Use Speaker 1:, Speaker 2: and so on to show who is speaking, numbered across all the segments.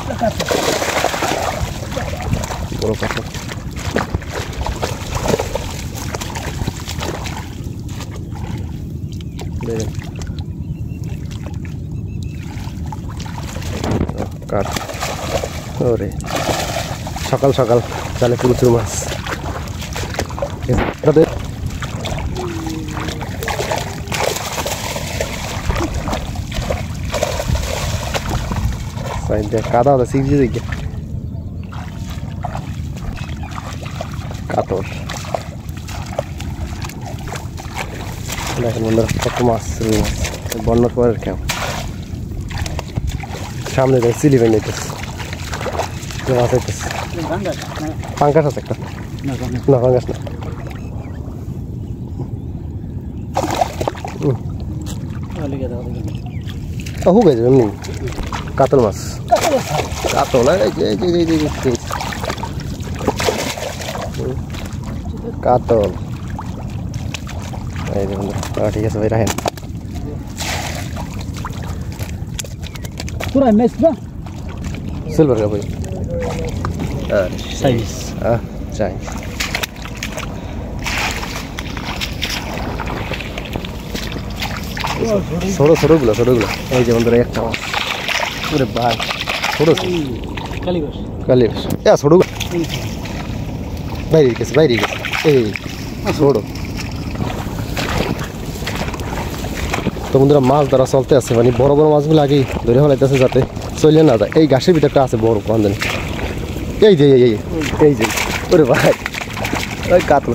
Speaker 1: বড় কাতল কাঠ ওরে সকাল সকাল জালে প্রচুর মাছ কাদা হতো সিরিজে দেখে কাতর দেখেন বন্ধুরা কত মাছ রুই মাছ বন্যার পরের কেউ সামনে দেখ সিলি বেন নিতেছে মাছ হইতেছে পাঙ্কাস আছে একটা না পাঙ্কাস না হু গেছে এমনি কাতল মাছ কাতল কাতল এই দেখুন ঠিক আছে ভাই রাখেন
Speaker 2: পুরা মেস না
Speaker 1: সিলভার का भाई
Speaker 2: সাইজ
Speaker 1: চাই ছোট ছোটগুলো এই যে বন্ধুরা একটা মাছ ওরে ভাই ছোট
Speaker 2: কালীগঞ্জ
Speaker 1: কালীগঞ্জ ছোট বাইরে গেছে এই ছোট তো বন্ধুরা মাছ ধরা চলতে আছে মানে বড় বড় মাছগুলো আগেই ধরে ফেলাইতেছে যাতে চলে না যায় এই গাছের ভিতরটা আছে বড় কান্দানি এই যে ওরে ভাই ওই কাতল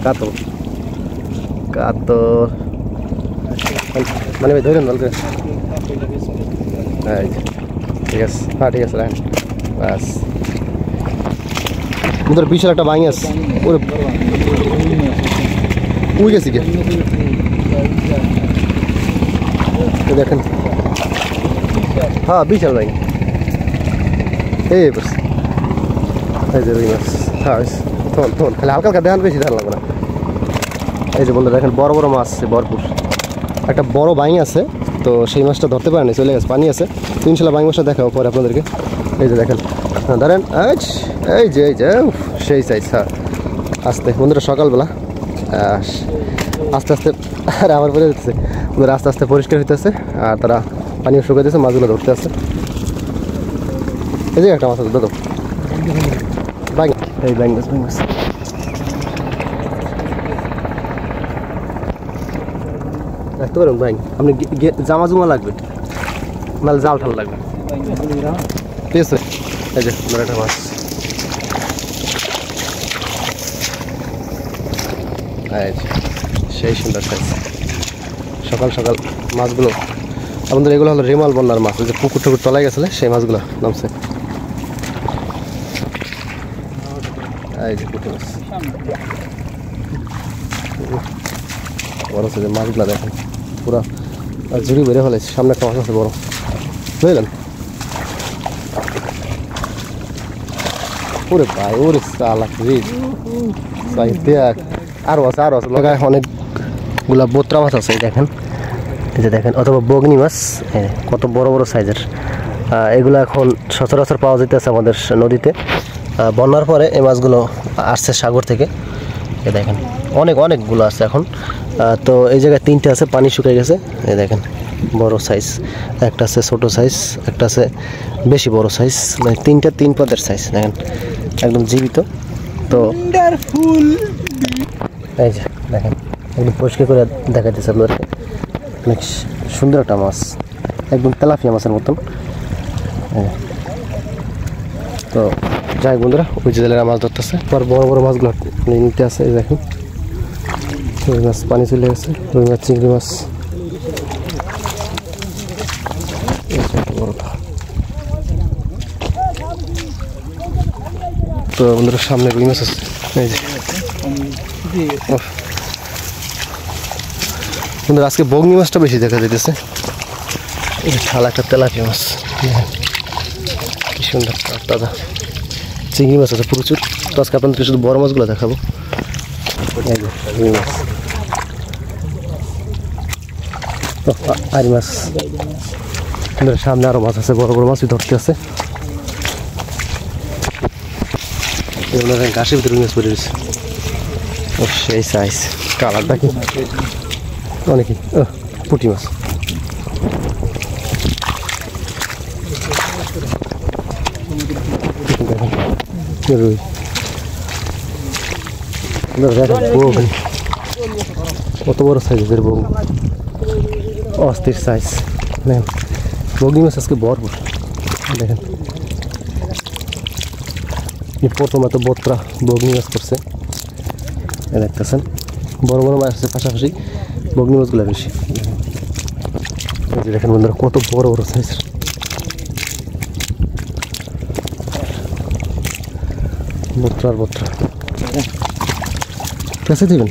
Speaker 1: মানে ভাই ধরেন ভালো করে ঠিক আছে ঠিক আছে রাখেন বাস বন্ধুরা বিশাল একটা ভাঙি আছে ওরে উই গেছি কে দেখেন হ্যাঁ বিশাল ভাই এই যে রুই মাছ হ্যাঁ থন খালি হালকা হালকা দেখান বেশি ধান লাগবে না এই যে বলতে দেখেন বড় বড় মাছ আছে ভরপুর একটা বড় বাইং আছে তো সেই মাছটা ধরতে পারেনি চলে গেছে পানি আছে তো ইনশাল্লাহ বাইং মাছটা দেখাবো পরে আপনাদেরকে এই যে দেখেন হ্যাঁ ধরেন এই যে সেই সাইজ হ্যাঁ আস্তে বন্ধুরা সকালবেলা আস্তে আস্তে আর আমার পরে যেতেছে বন্ধুরা আস্তে আস্তে পরিষ্কার হইতেছে আর তারা পানিও শুকাইতেছে মাছগুলো ধরতে আসছে এই যে একটা মাছ আছে দাদা এই ব্যাং মাছ রাখতে পারেন ব্যাং আপনি জামা জুমা লাগবে নাহলে জাল ঠাল লাগবে ঠিক আছে এই যে একটা মাছ সেই সুন্দর সাইজ সকাল সকাল মাছগুলো আমাদের এগুলো হলো রেমাল বন্যার মাছ যে পুকুর টুকুর তলায় গেছিলে সেই মাছগুলো নামছে এই যে পুকুর মাছ বড় সাইজের মাছগুলো দেখেন পুরো ঝুড়ি বেড়ে ফেলেছে সামনে একটা মাছ আছে বড় বুঝলেন ওরে ভাই ওরে চালাক আরো আছে অনেকগুলা বোত্রা মাছ আছে দেখেন এই যে দেখেন অথবা বগনি মাছ কত বড় বড় সাইজের এগুলো এখন সচরাচর পাওয়া যেতেছে আমাদের নদীতে বন্যার পরে এই মাছগুলো আসছে সাগর থেকে দেখেন অনেকগুলো আছে এখন তো এই জায়গায় তিনটে আছে পানি শুকিয়ে গেছে এই দেখেন বড় সাইজ একটা আছে ছোট সাইজ একটা আছে বেশি বড় সাইজ মানে তিন পদের সাইজ দেখেন একদম জীবিত তো এই যে দেখেন একদম পরিষ্কার করে দেখাইতেছে আপনাদেরকে অনেক সুন্দর একটা মাছ একদম তেলাপিয়া মাছের মতন তো যাই বন্ধুরা ওই জেলেরা মাছ ধরতেছে আর বড় বড় মাছগুলো নিতে আছে এই দেখেন রুই মাছ পানি চলে গেছে রুই মাছ চিংড়ি মাছ তো বন্ধুরা সামনে রুই মাছ আছে এই যে বন্ধুরা আজকে বগনি মাছটা বেশি দেখা যাইতেছে এই ঠালা একটা তেলাপিয়া মাছ কি সুন্দর দাদা চিংড়ি মাছ আছে প্রচুর তো আজকে আপনাদেরকে শুধু বড় মাছগুলো দেখাবো রুই মাছ আর মাছ সামনে আরো মাছ আছে বড় বড় মাছই ধরতে আছে এগুলো ঘাসের ভিতরে রুই মাছ পড়ে রয়েছে। ও সেই সাইজ, কালারটা কি অনেকই পুঁটি মাছ। রুই কত বড় সাইজের বগনি, অস্থির সাইজ। দেখেন বগনি মাছ আজকে ভরপুর। দেখেন প্রথম এত বোতরা বগনি মাছ করছে, দেখতেছেন বড় বড় মাছ আছে পাশাপাশি, বগনি মাছগুলো বেশি। দেখেন বন্ধুরা কত বড় বড় সাইজের। বোতরার বোতরা কাছে দিবেন।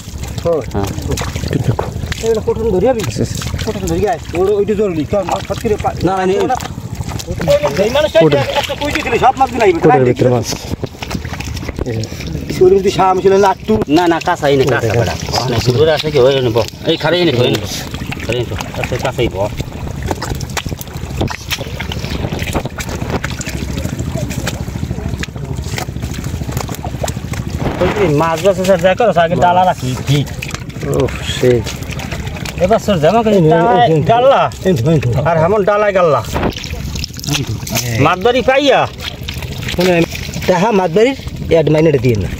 Speaker 2: না না কাঁচাই না কাঁচা আছে কি হয়ে নেব এই খারে এনে হয়ে নেব কাঁচাই ব মাছ বাস স্যার দেখো আগে ডালা রাখি ঠিক
Speaker 1: সেই
Speaker 2: এবার স্যার যেমন ডাল্লা আর হেমন ডালায় গাল্লা মাছবাড়ি পাইয়া তাহা মাছবাড়ির এক মাইনেটা দিয়ে না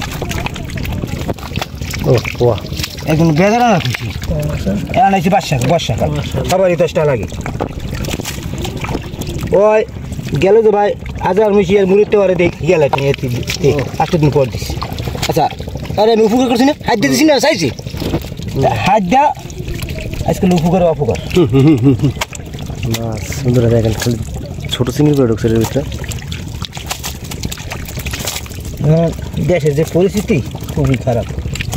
Speaker 2: একজন বেজারা না খুশি আনাইছি 5 টাকা সবারই 10 টাকা লাগে। ওই গেল তো ভাই আজার মুশিয়ার মুড়িতে পারে দেখ গেল 8 দিন পর দিছি। আচ্ছা আরে আমি উপকার করছি না, হাত দিয়েছি না, চাইছি হাত দা আজকাল উপকার অপকার
Speaker 1: মাছ সুন্দর। দেখেন খালি ছোট চিংড়ি করে ঢুকছে এর ভিতরে।
Speaker 2: দেশের যে পরিস্থিতি খুবই খারাপ।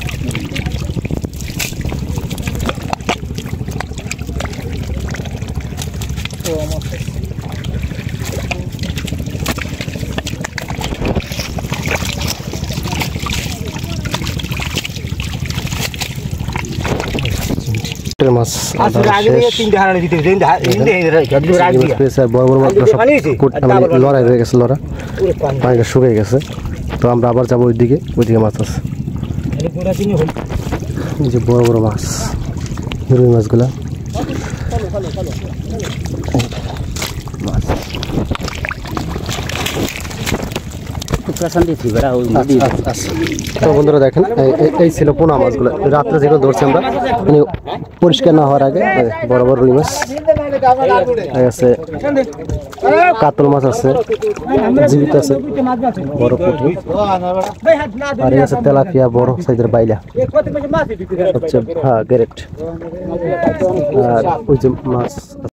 Speaker 1: মাছ
Speaker 2: বড়
Speaker 1: বড় মাছ লড়াই হয়ে গেছে, পানিটা শুকিয়ে গেছে। তো আমরা আবার যাবো ওইদিকে মাছ আছে, এই যে বড় বড় মাছ রুই মাছগুলা। তো বন্ধুরা দেখেন এই ছিল পোনা মাছগুলো, রাত্রে যেগুলো ধরছি আমরা মানে পরিষ্কার না হওয়ার আগে। বড় বড় রুই মাছ আছে, কাতল মাছ আছে, জীবিত আছে, বড় পুঁটি, আর এই আছে তেলাপিয়া বড় সাইজের বাইলা হচ্ছে, হ্যাঁ গ্রেট। আর ওই যে মাছ